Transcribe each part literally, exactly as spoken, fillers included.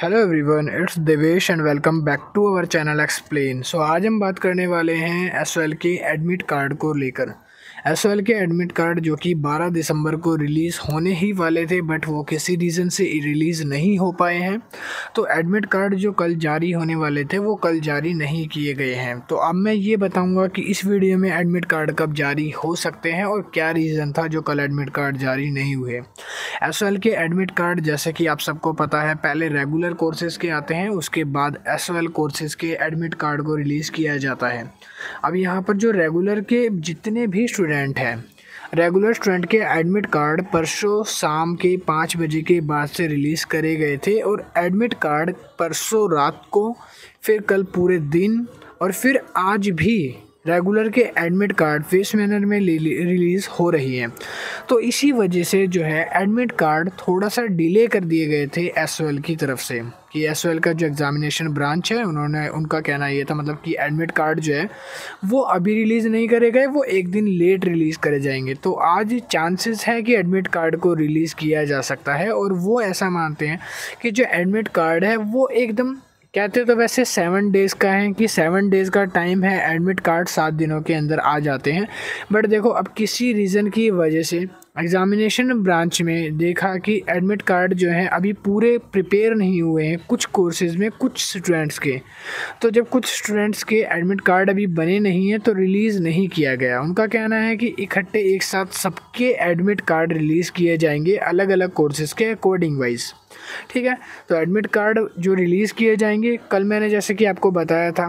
Hello everyone, it's Devesh and welcome back to our channel explain. सो आज हम बात करने वाले हैं एस ओ एल के एडमिट कार्ड को लेकर। एस ओ एल के एडमिट कार्ड जो कि बारह दिसंबर को रिलीज़ होने ही वाले थे, बट वो किसी रीज़न से रिलीज़ नहीं हो पाए हैं। तो एडमिट कार्ड जो कल जारी होने वाले थे वो कल जारी नहीं किए गए हैं। तो अब मैं ये बताऊंगा कि इस वीडियो में एडमिट कार्ड कब जारी हो सकते हैं और क्या रीज़न था जो कल एडमिट कार्ड जारी नहीं हुए। एस ओ एल के एडमिट कार्ड जैसे कि आप सबको पता है, पहले रेगुलर कोर्सेज़ के आते हैं, उसके बाद एस ओ एल कोर्सेज़ के एडमिट कार्ड को रिलीज़ किया जाता है। अब यहाँ पर जो रेगुलर के जितने भी स्टूडेंट हैं, रेगुलर स्टूडेंट के एडमिट कार्ड परसों शाम के पाँच बजे के बाद से रिलीज़ करे गए थे और एडमिट कार्ड परसों रात को, फिर कल पूरे दिन और फिर आज भी रेगुलर के एडमिट कार्ड फेस मैनर में रिलीज़ हो रही है। तो इसी वजह से जो है एडमिट कार्ड थोड़ा सा डिले कर दिए गए थे एस ओ एल की तरफ से, कि एस ओ एल का जो एग्ज़ामिनेशन ब्रांच है उन्होंने उनका कहना ये था, मतलब कि एडमिट कार्ड जो है वो अभी रिलीज़ नहीं करे गए, वो एक दिन लेट रिलीज़ करे जाएंगे। तो आज चांसेस है कि एडमिट कार्ड को रिलीज़ किया जा सकता है और वो ऐसा मानते हैं कि जो एडमिट कार्ड है वो एकदम, कहते तो वैसे सेवन डेज़ का है कि सेवन डेज़ का टाइम है, एडमिट कार्ड सात दिनों के अंदर आ जाते हैं। बट देखो, अब किसी रीज़न की वजह से एग्ज़ामिनेशन ब्रांच में देखा कि एडमिट कार्ड जो है अभी पूरे प्रिपेयर नहीं हुए हैं कुछ कोर्सेज़ में, कुछ स्टूडेंट्स के। तो जब कुछ स्टूडेंट्स के एडमिट कार्ड अभी बने नहीं हैं तो रिलीज़ नहीं किया गया। उनका कहना है कि इकट्ठे एक साथ सबके एडमिट कार्ड रिलीज़ किए जाएंगे अलग अलग कोर्सेज़ के अकॉर्डिंग वाइज। ठीक है, तो एडमिट कार्ड जो रिलीज़ किए जाएंगे, कल मैंने जैसे कि आपको बताया था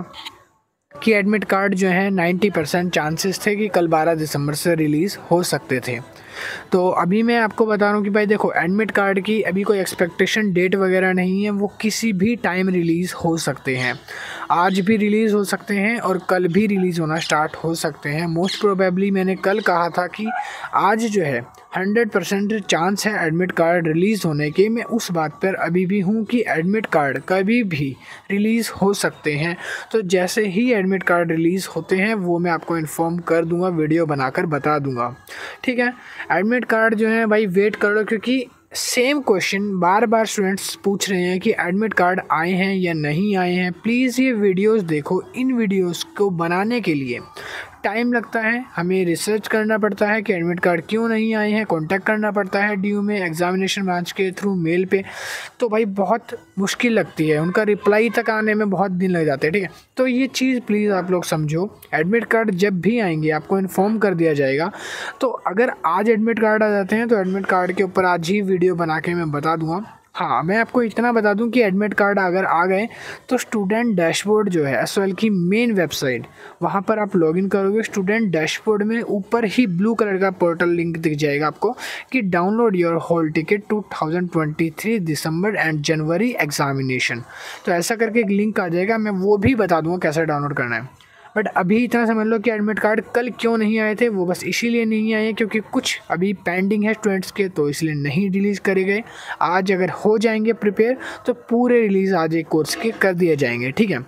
कि एडमिट कार्ड जो है नब्बे परसेंट चांसेस थे कि कल बारह दिसंबर से रिलीज़ हो सकते थे। तो अभी मैं आपको बता रहा हूँ कि भाई देखो, एडमिट कार्ड की अभी कोई एक्सपेक्टेशन डेट वगैरह नहीं है, वो किसी भी टाइम रिलीज़ हो सकते हैं। आज भी रिलीज़ हो सकते हैं और कल भी रिलीज़ होना स्टार्ट हो सकते हैं। मोस्ट प्रोबेबली मैंने कल कहा था कि आज जो है हंड्रेड परसेंट चांस है एडमिट कार्ड रिलीज़ होने के। मैं उस बात पर अभी भी हूँ कि एडमिट कार्ड कभी भी रिलीज़ हो सकते हैं। तो जैसे ही एडमिट कार्ड रिलीज़ होते हैं वो मैं आपको इन्फॉर्म कर दूँगा, वीडियो बनाकर बता दूँगा। ठीक है, एडमिट कार्ड जो है भाई वेट कर लो, क्योंकि सेम क्वेश्चन बार बार स्टूडेंट्स पूछ रहे हैं कि एडमिट कार्ड आए हैं या नहीं आए हैं। प्लीज़ ये वीडियोस देखो। इन वीडियोस को बनाने के लिए टाइम लगता है, हमें रिसर्च करना पड़ता है कि एडमिट कार्ड क्यों नहीं आए हैं, कांटेक्ट करना पड़ता है डी यू में एग्ज़ामिनेशन ब्रांच के थ्रू मेल पे। तो भाई बहुत मुश्किल लगती है, उनका रिप्लाई तक आने में बहुत दिन लग जाते हैं। ठीक है, तो ये चीज़ प्लीज़ आप लोग समझो। एडमिट कार्ड जब भी आएंगे आपको इन्फॉर्म कर दिया जाएगा। तो अगर आज एडमिट कार्ड आ जाते हैं तो एडमिट कार्ड के ऊपर आज ही वीडियो बना के मैं बता दूँगा। हाँ, मैं आपको इतना बता दूं कि एडमिट कार्ड अगर आ गए तो स्टूडेंट डैशबोर्ड जो है एस ओ एल की मेन वेबसाइट, वहाँ पर आप लॉगिन करोगे, स्टूडेंट डैशबोर्ड में ऊपर ही ब्लू कलर का पोर्टल लिंक दिख जाएगा आपको कि download your hall ticket two thousand twenty three December and January examination. तो ऐसा करके एक लिंक आ जाएगा, मैं वो भी बता दूँगा कैसे डाउनलोड करना है। बट अभी इतना समझ लो कि एडमिट कार्ड कल क्यों नहीं आए थे, वो बस इसीलिए नहीं आए क्योंकि कुछ अभी पेंडिंग है स्टूडेंट्स के, तो इसलिए नहीं रिलीज़ करे गए। आज अगर हो जाएंगे प्रिपेयर तो पूरे रिलीज़ आज एक कोर्स के कर दिए जाएंगे। ठीक है,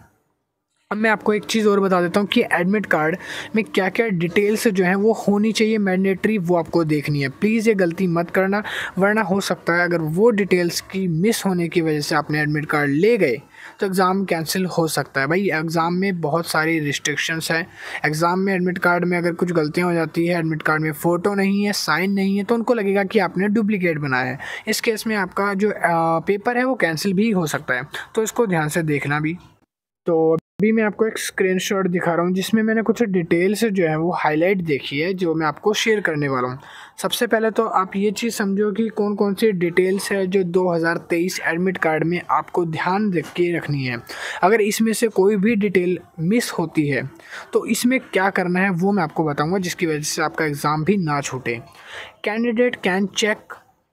अब मैं आपको एक चीज़ और बता देता हूँ कि एडमिट कार्ड में क्या क्या डिटेल्स जो हैं वो होनी चाहिए मैंडेटरी, वो आपको देखनी है। प्लीज़ ये गलती मत करना, वरना हो सकता है अगर वो डिटेल्स की मिस होने की वजह से आपने एडमिट कार्ड ले गए तो एग्ज़ाम कैंसिल हो सकता है। भाई एग्ज़ाम में बहुत सारी रिस्ट्रिक्शंस हैं। एग्ज़ाम में एडमिट कार्ड में अगर कुछ गलतियाँ हो जाती है, एडमिट कार्ड में फ़ोटो नहीं है, साइन नहीं है, तो उनको लगेगा कि आपने डुप्लीकेट बनाया है। इस केस में आपका जो आ, पेपर है वो कैंसिल भी हो सकता है, तो इसको ध्यान से देखना भी। तो अभी मैं आपको एक स्क्रीनशॉट दिखा रहा हूँ जिसमें मैंने कुछ डिटेल्स जो है वो हाईलाइट देखी है, जो मैं आपको शेयर करने वाला हूँ। सबसे पहले तो आप ये चीज़ समझो कि कौन कौन सी डिटेल्स है जो दो हज़ार तेईस एडमिट कार्ड में आपको ध्यान रख के रखनी है। अगर इसमें से कोई भी डिटेल मिस होती है तो इसमें क्या करना है वो मैं आपको बताऊँगा, जिसकी वजह से आपका एग्ज़ाम भी ना छूटे। Candidate can check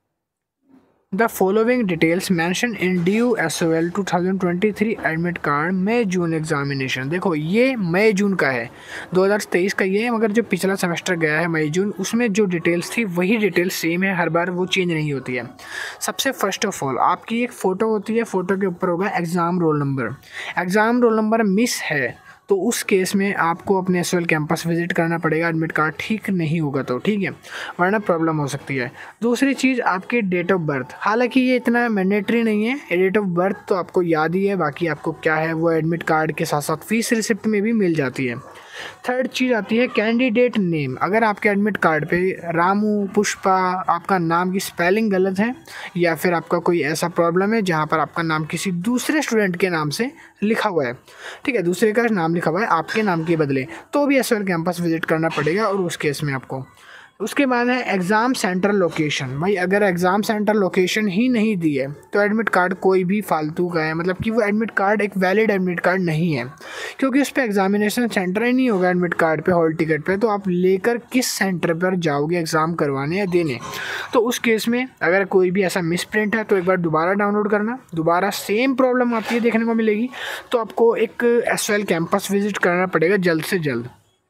the following details mention in D U S O L two thousand twenty three admit card May June examination. देखो ये मई जून का है, दो हज़ार तेईस का ये है, मगर जो पिछला सेमेस्टर गया है मई जून, उसमें जो डिटेल्स थी वही डिटेल्स सेम है, हर बार वो चेंज नहीं होती है। सबसे फर्स्ट ऑफ ऑल आपकी एक फ़ोटो होती है, फ़ोटो के ऊपर होगा exam roll number. Exam roll number miss है तो उस केस में आपको अपने एस कैंपस विजिट करना पड़ेगा, एडमिट कार्ड ठीक नहीं होगा तो, ठीक है, वरना प्रॉब्लम हो सकती है। दूसरी चीज़ आपके डेट ऑफ बर्थ, हालांकि ये इतना मैंडेटरी नहीं है, डेट ऑफ बर्थ तो आपको याद ही है, बाकी आपको क्या है वो एडमिट कार्ड के साथ साथ फीस रिसिप्ट में भी मिल जाती है। थर्ड चीज़ आती है कैंडिडेट नेम। अगर आपके एडमिट कार्ड पे रामू, पुष्पा, आपका नाम की स्पेलिंग गलत है या फिर आपका कोई ऐसा प्रॉब्लम है जहाँ पर आपका नाम किसी दूसरे स्टूडेंट के नाम से लिखा हुआ है, ठीक है, दूसरे का नाम लिखा हुआ है आपके नाम के बदले, तो भी एस कैंपस विजिट करना पड़ेगा। और उस केस में आपको उसके बाद है एग्ज़ाम सेंटर लोकेशन। भाई अगर एग्ज़ाम सेंटर लोकेशन ही नहीं दी है तो एडमिट कार्ड कोई भी फालतू का है, मतलब कि वो एडमिट कार्ड एक वैलिड एडमिट कार्ड नहीं है, क्योंकि उस पर एग्जामिनेशन सेंटर ही नहीं होगा एडमिट कार्ड पे, हॉल टिकट पे, तो आप लेकर किस सेंटर पर जाओगे एग्ज़ाम करवाने या देने। तो उस केस में अगर कोई भी ऐसा मिस प्रिंट है तो एक बार दोबारा डाउनलोड करना, दोबारा सेम प्रॉब्लम आपको देखने को मिलेगी, तो आपको एक S Y L campus visit करना पड़ेगा जल्द से जल्द।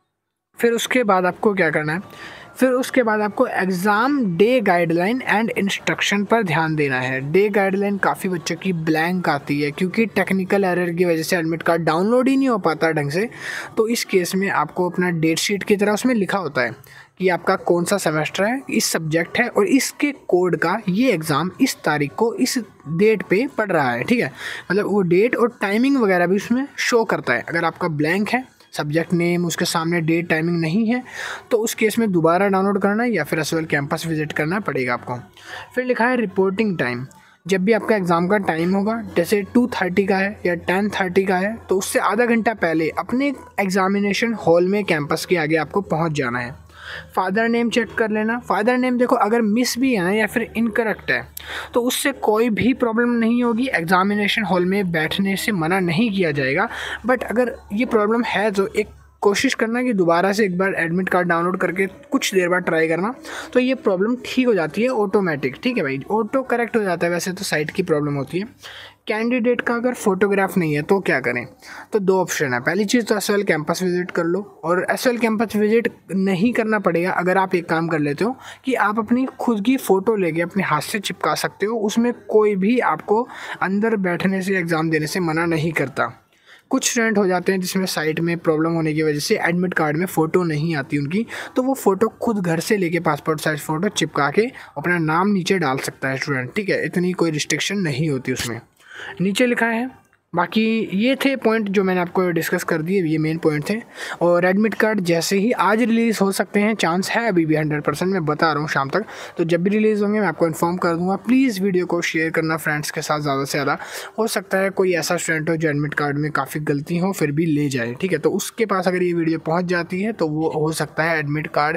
फिर उसके बाद आपको क्या करना है, फिर उसके बाद आपको exam day guideline and instruction पर ध्यान देना है। डे गाइडलाइन काफ़ी बच्चों की ब्लैंक आती है क्योंकि टेक्निकल एरर की वजह से एडमिट कार्ड डाउनलोड ही नहीं हो पाता ढंग से। तो इस केस में आपको अपना डेट शीट की तरह उसमें लिखा होता है कि आपका कौन सा सेमेस्टर है, इस सब्जेक्ट है और इसके कोड का ये एग्ज़ाम इस तारीख को इस डेट पे पढ़ रहा है, ठीक है, मतलब वो डेट और टाइमिंग वगैरह भी उसमें शो करता है। अगर आपका ब्लैंक है, सब्जेक्ट नेम, उसके सामने डेट टाइमिंग नहीं है, तो उस केस में दोबारा डाउनलोड करना या फिर S Y L campus visit करना पड़ेगा आपको। फिर लिखा है रिपोर्टिंग टाइम। जब भी आपका एग्ज़ाम का टाइम होगा, जैसे टू थर्टी का है या टेन थर्टी का है, तो उससे आधा घंटा पहले अपने एग्ज़ामिनेशन हॉल में कैंपस के आगे आपको पहुंच जाना है। फादर नेम चेक कर लेना। फादर नेम देखो अगर मिस भी है या फिर इनकरेक्ट है तो उससे कोई भी प्रॉब्लम नहीं होगी, एग्जामिनेशन हॉल में बैठने से मना नहीं किया जाएगा। बट अगर ये प्रॉब्लम है तो एक कोशिश करना कि दोबारा से एक बार एडमिट कार्ड डाउनलोड करके कुछ देर बाद ट्राई करना, तो ये प्रॉब्लम ठीक हो जाती है ऑटोमेटिक, ठीक है भाई, ऑटो करेक्ट हो जाता है। वैसे तो साइट की प्रॉब्लम होती है। कैंडिडेट का अगर फोटोग्राफ नहीं है तो क्या करें, तो दो ऑप्शन है। पहली चीज़ तो S Y L campus visit कर लो, और S Y L campus visit नहीं करना पड़ेगा अगर आप एक काम कर लेते हो कि आप अपनी खुद की फ़ोटो लेके अपने हाथ से चिपका सकते हो। उसमें कोई भी आपको अंदर बैठने से एग्ज़ाम देने से मना नहीं करता। कुछ स्टूडेंट हो जाते हैं जिसमें साइट में प्रॉब्लम होने की वजह से एडमिट कार्ड में फ़ोटो नहीं आती उनकी, तो वो फ़ोटो खुद घर से लेके पासपोर्ट साइज फ़ोटो चिपका के अपना नाम नीचे डाल सकता है स्टूडेंट, ठीक है, इतनी कोई रिस्ट्रिक्शन नहीं होती उसमें। नीचे लिखा है, बाकी ये थे पॉइंट जो मैंने आपको डिस्कस कर दिए, ये मेन पॉइंट थे। और एडमिट कार्ड जैसे ही आज रिलीज़ हो सकते हैं, चांस है अभी भी हंड्रेड परसेंट, मैं बता रहा हूँ शाम तक, तो जब भी रिलीज़ होंगे मैं आपको इन्फॉर्म कर दूंगा। प्लीज़ वीडियो को शेयर करना फ्रेंड्स के साथ ज़्यादा से ज़्यादा। हो सकता है कोई ऐसा स्टूडेंट हो जो एडमिट कार्ड में काफ़ी गलती हो फिर भी ले जाए, ठीक है, तो उसके पास अगर ये वीडियो पहुँच जाती है तो वो हो सकता है एडमिट कार्ड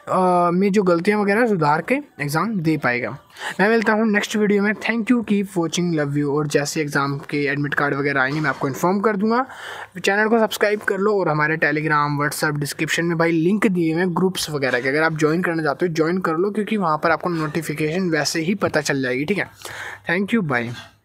में जो गलतियाँ वगैरह सुधार के एग्ज़ाम दे पाएगा। मैं मिलता हूँ नेक्स्ट वीडियो में। Thank you, keep watching, love you. और जैसे एग्ज़ाम के एडमिट कार्ड वगैरह आएंगे मैं आपको इन्फॉर्म कर दूंगा। चैनल को सब्सक्राइब कर लो और हमारे टेलीग्राम, व्हाट्सएप डिस्क्रिप्शन में भाई लिंक दिए हुए हैं ग्रुप्स वगैरह के, अगर आप ज्वाइन करना चाहते हो ज्वाइन कर लो, क्योंकि वहाँ पर आपको नोटिफिकेशन वैसे ही पता चल जाएगी, ठीक है। Thank you, bye.